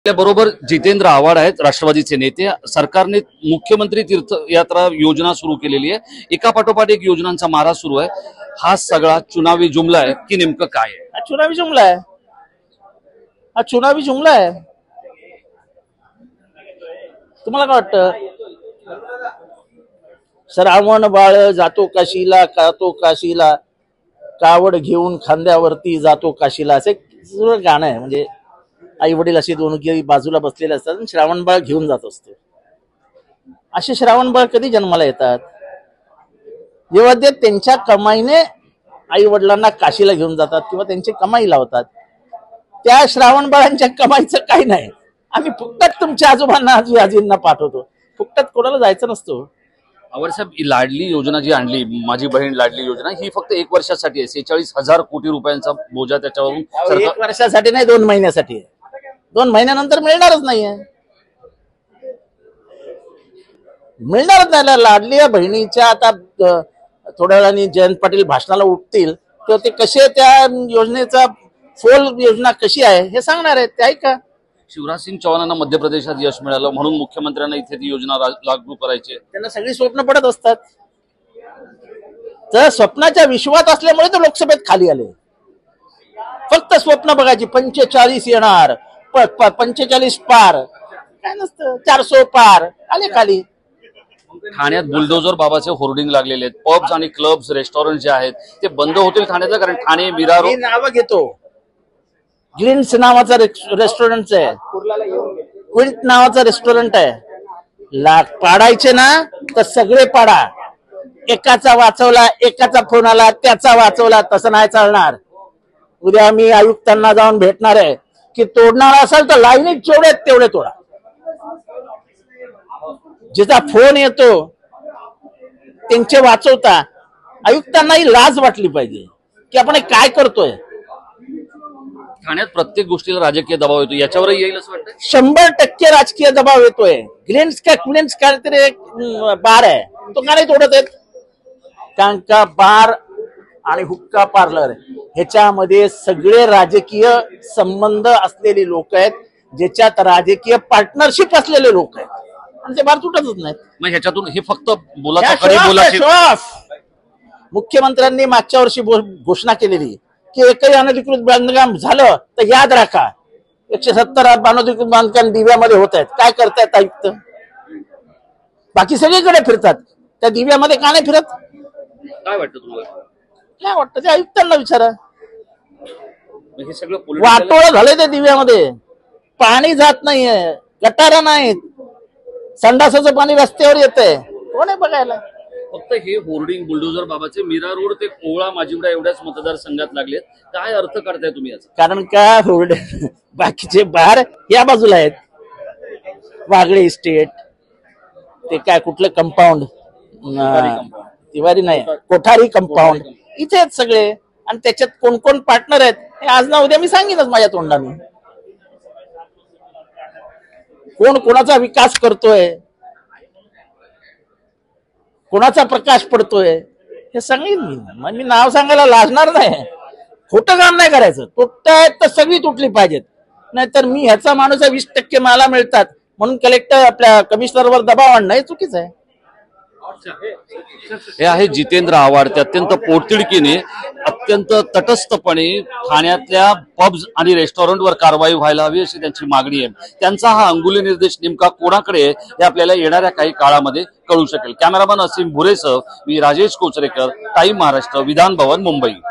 बरोबर जितेंद्र आव्हाड आहेत, राष्ट्रवादीचे नेते। सरकारने मुख्यमंत्री तीर्थयात्रा योजना सुरू केलेली आहे। एका पाठोपाठ एक योजनांचा मारा सुरू आहे। हा सगळा चुनावी जुमला आहे की नेमकं काय आहे? हा चुनावी जुमला आहे। हा चुनावी जुमला आहे। तुम्हाला काय वाटतं? श्रावण बाळ जातो काशीला, कातो काशीला, कावड घेऊन खांद्यावरती जातो काशीला, असे गाणं आहे। म्हणजे आई वडील असे दोन बाजूला बसलेले असतात आणि श्रावण बाळ घेऊन जात असतो। असे श्रावण बाळ कधी जन्माला येतात? जेव्हा ते त्यांच्या कमाईने आई वडिलांना काशीला घेऊन जातात किंवा त्यांची कमाई लावतात। त्या श्रावण बाळांच्या कमाईचं काही नाही। आम्ही फुकटात तुमच्या आजोबांना आजींना पाठवतो, फुकटात कोणाला जायचं नसतो। आव्हाड साहेब, ही लाडली योजना जी आणली, माझी बहीण लाडली योजना, ही फक्त 1 वर्षासाठी आहे। 46,000 कोटी रुपयांचा बोजा त्याच्यावरून 1 वर्षासाठी नाही, 2 महिन्यासाठी आहे। 2 महिन्यानंतर मिळणारच नाहीये, मिळणारच नाही। लाडली बहिणीच्या आता थोड्या वेळाने जयंत पाटील भाषणाला उठतील तर ते कसे त्या योजनेचा फोल योजना कशी आहे हे सांगणार आहेत ते, ऐका। शिवराज सिंग चौहानांना मध्य प्रदेशात यश मिळालं म्हणून मुख्यमंत्र्यांना इथे ती योजना लागू करायची। त्यांना सगळी स्वप्न पडत असतात, तर स्वप्नाच्या विश्वात असल्यामुळे तर लोकसभेत खाली आले। फक्त स्वप्न बघायची, 45 येणार, 45 पार, काय नसतं, 400 पार, आले खाली। ठाण्यात बुलडोजर बाबाचे होर्डिंग लागलेले आहेत। पब्स आणि क्लब्स, रेस्टॉरंट जे आहेत ते बंद होतील ठाण्याचं, कारण ठाणे मीरा रोड नाव घेतो। ग्लिंट्स नावाचा रेस्टॉरंट आहे, क्विंट नावाचा रेस्टॉरंट आहे। पाडायचे ना तर सगळे पाडा। एकाचा वाचवला, एकाचा फोन आला त्याचा वाचवला, तसं नाही चालणार। उद्या मी आयुक्तांना जाऊन भेटणार आहे की तोडणार असेल तर लाईनीत जेवढे तेवढे तोडा। ज्याचा फोन येतो त्यांचे वाचवता। आयुक्तांनाही लाज वाटली पाहिजे की आपण काय करतोय। ठाण्यात प्रत्येक गोष्टीला राजकीय दबाव येतो, याच्यावरही येईल असं वाटतं? 100% राजकीय दबाव येतोय। ग्लिंट्स का क्विंट्स काहीतरी एक बार आहे, तो का नाही तोडत आहेत? कारण का बार आणि हुक्का पार्लर ह्याच्यामध्ये सगळे राजकीय संबंध असलेले लोक आहेत, ज्याच्यात राजकीय पार्टनरशिप असलेले लोक आहेत, आणि ते बार तुटतच नाहीत। मग ह्याच्यातून हे फक्त बोलाची मुख्यमंत्र्यांनी मागच्या वर्षी घोषणा केलेली की एकही अनधिकृत बांधकाम झालं तर याद राखा 170 अनधिकृत बांधकाम दिव्यामध्ये होत आहेत। काय करतायत आयुक्त? बाकी सगळीकडे फिरतात, त्या दिव्यामध्ये का नाही फिरत? काय वाटतं तुम्हाला? काय वाटतं ते आयुक्तांना विचारा। हे सगळं वाटोळं झालंय त्या दिव्यामध्ये, पाणी जात नाहीये, गटारा नाहीत, संडासाचं पाणी रस्त्यावर येतंय, कोण आहे बघायला? फक्त हे होर्डिंग बुलडोजर बाबाचे मीरा रोड ते कोवळा माजिवडा एवढ्याच मतदारसंघात लागलेत, काय अर्थ करताय तुम्ही याचा? कारण का बाकीचे बार या बाजूला आहेत, वागळे इस्टेट, ते काय कुठलं कंपाऊंड, तिवारी नाही, कोठारी कंपाऊंड, इथे आहेत सगळे। आणि त्याच्यात कोण कोण पार्टनर आहेत हे आज ना उद्या मी सांगेनच माझ्या तोंडाने। कोण कोणाचा विकास करतोय, कोणाचा प्रकाश पडतोय हे सांगेन मी नाव सांगायला लाजणार नाही। खोटं काम नाही करायचं। तुटतायत तर सगळी तुटली पाहिजेत, नाहीतर मी ह्याचा माणूस 20% मला मिळतात म्हणून कलेक्टर आपल्या कमिशनरवर दबाव आणणं हे चुकीचं आहे। हे आहे जितेंद्र आव्हाड, ते अत्यंत पोटतिडकीने, अत्यंत तटस्थपणे ठाण्यातल्या पब्स आणि रेस्टॉरंटवर कारवाई व्हायला हवी अशी त्यांची मागणी आहे। त्यांचा हा अंगुली निर्देश नेमका कोणाकडे आहे हे आपल्याला येणाऱ्या काही काळामध्ये कळू शकेल। कॅमेरामन असीम भुरेसह मी राजेश कोचरेकर, टाइम महाराष्ट्र, विधान भवन, मुंबई।